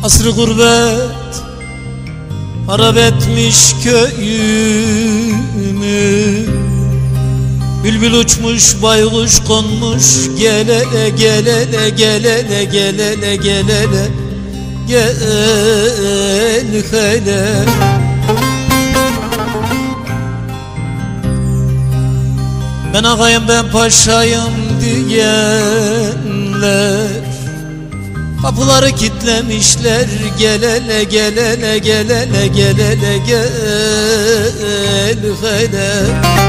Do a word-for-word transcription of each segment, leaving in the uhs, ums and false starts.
Asrı gurbet harap etmiş köyümü, bülbül uçmuş baykuş konmuş, gelele gelele gelele gelele gelele gel hele. Ben ağayım ben paşayım diyenler kapıları kitlemişler, gelele gelele gelele gelele gel hele.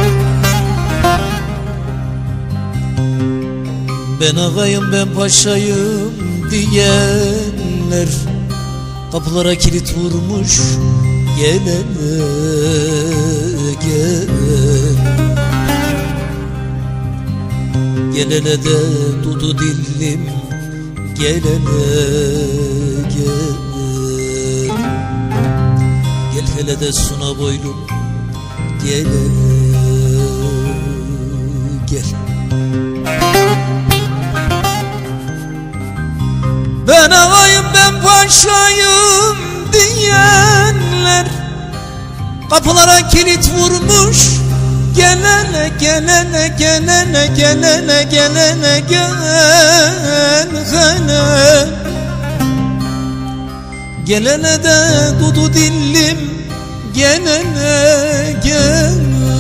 Ben ağayım ben paşayım diyenler kapılara kilit vurmuş, gelele gel. Gelele de dudu dillim, gelele gel. Gel hele de suna boylum, gelele gel. Ben ağayım ben paşayım diyenler kapılara kilit vurmuş, gelene gelene gelene gelene gelene gel hele. Gelene de dudu dillim, gelene gel.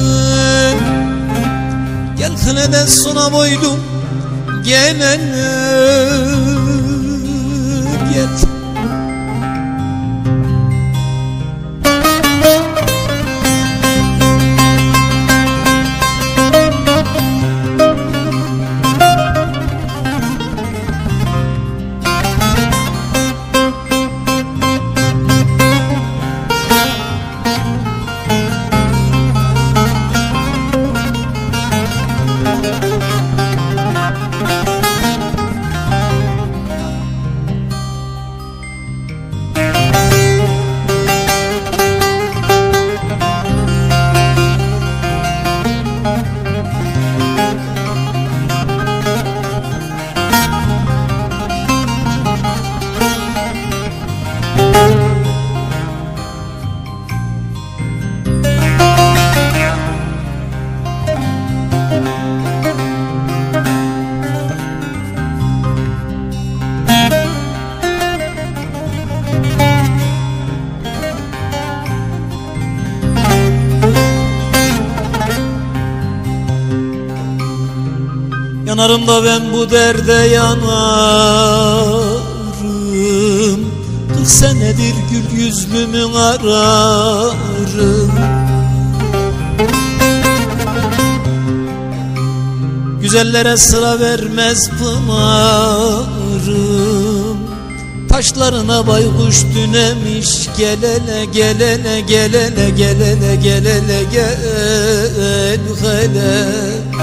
Gel hele de suna boylum, gelene gel. Yanarım da ben bu derde yanarım, kırk senedir gül yüzlümün ararım. Güzellere sıra vermez pınarım, taşlarına baykuş dünemiş, gelene gelene gelene gelene gelene gel hele.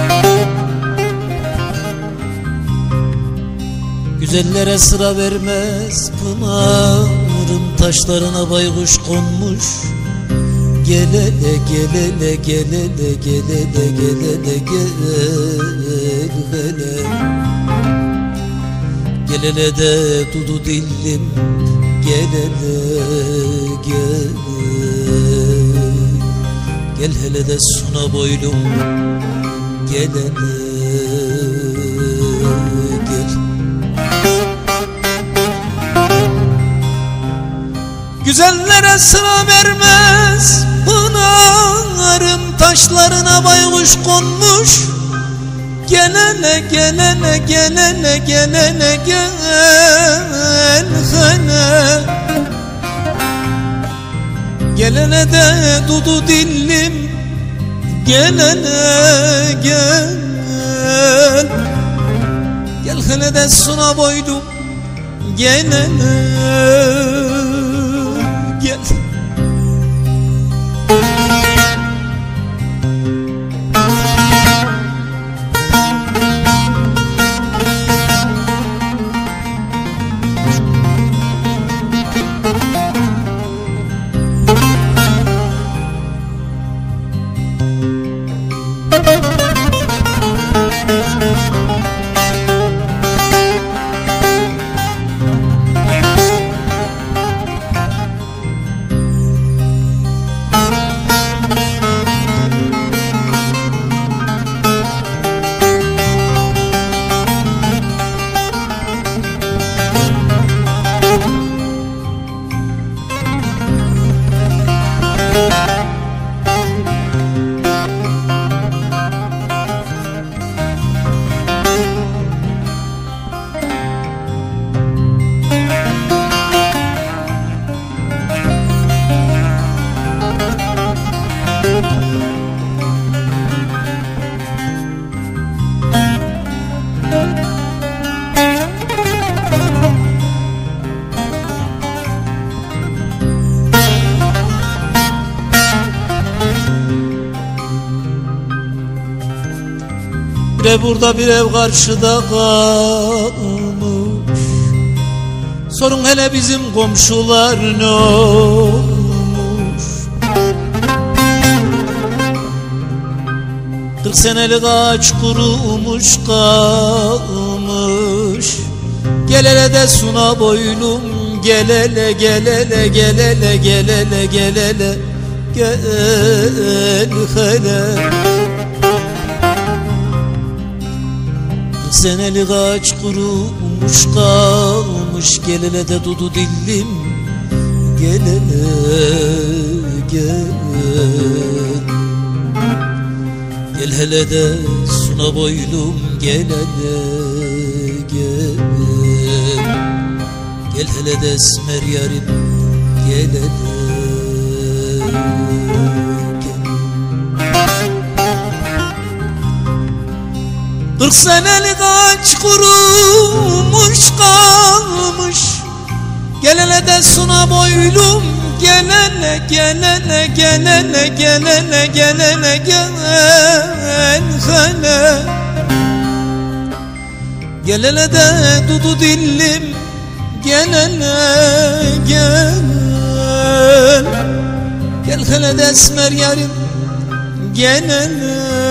Güzellere sıra vermez pınarım, taşlarına baykuş konmuş, gelele gelele gelele gelele gelele gel hele. Gelele de dudu dillim, gelele gel. Gel hele de suna boylum, gelele gel. Güzellere sıra vermez pınarım, taşlarına baykuş konmuş, gelene gelene gelene gelene gel hele. Gelene de dudu dillim, gelene gel. Gel hele de suna boylum, gelene gel. ev burada bir ev karşıda kalmış. Sorun hele bizim komşular ne olmuş? Kırk senelik ağaç kurumuş kalmış. Gel hele de suna boylum, gel hele, gel hele, gel hele, gel hele, gel hele, gel hele. Kırk senelik ağaç kurumuş kalmış. Gel hele de dudu dillim, gel hele, gel. Gel hele de suna boylum, gel hele, gel. Gel hele de esmer yarim, gel hele, gel. Kırk senelik ağaç kurumuş kalmış. Gel hele de suna boylum, gel hele, gel hele, gel hele, gel hele, gel hele, gel hele. Gel hele de dudu dillim, gel hele, gel. Gel hele de esmer yarim, gel hele.